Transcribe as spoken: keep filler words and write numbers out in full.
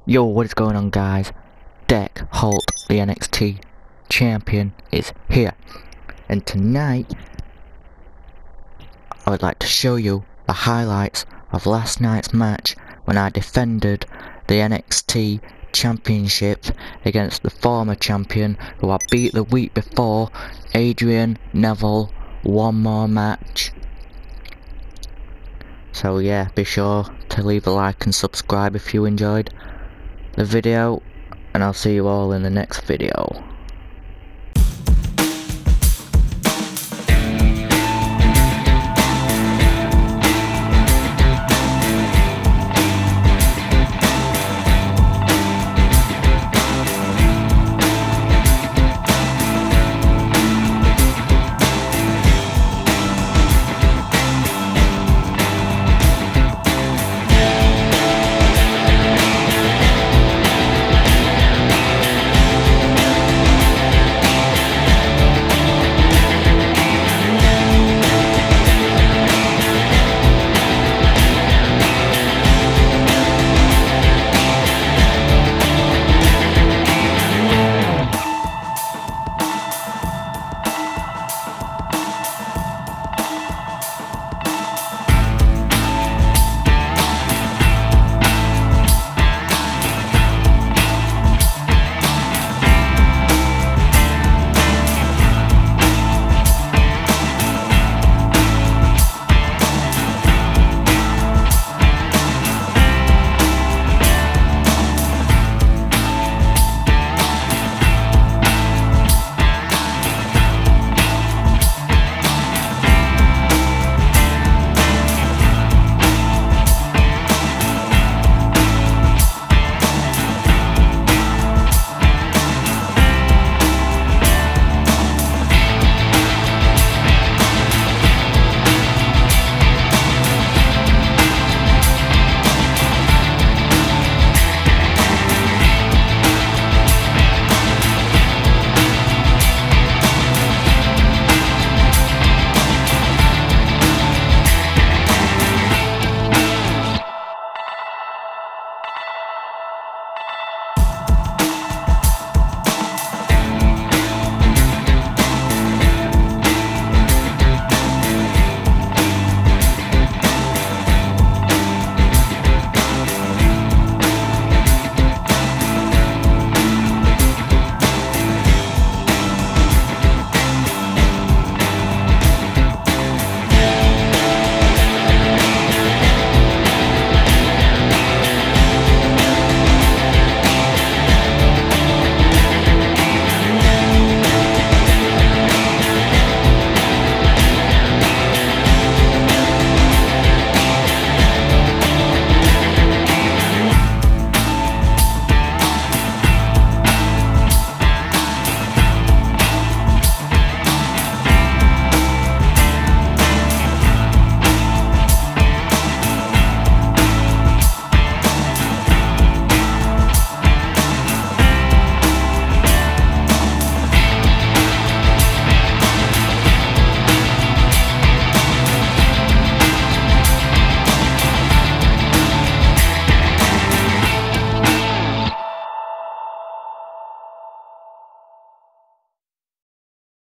Yo, what is going on, guys? Deck Holt, the N X T champion, is here, and tonight I would like to show you the highlights of last night's match when I defended the N X T championship against the former champion who I beat the week before, Adrian Neville. One more match. So yeah, be sure to leave a like and subscribe if you enjoyed the video, and I'll see you all in the next video.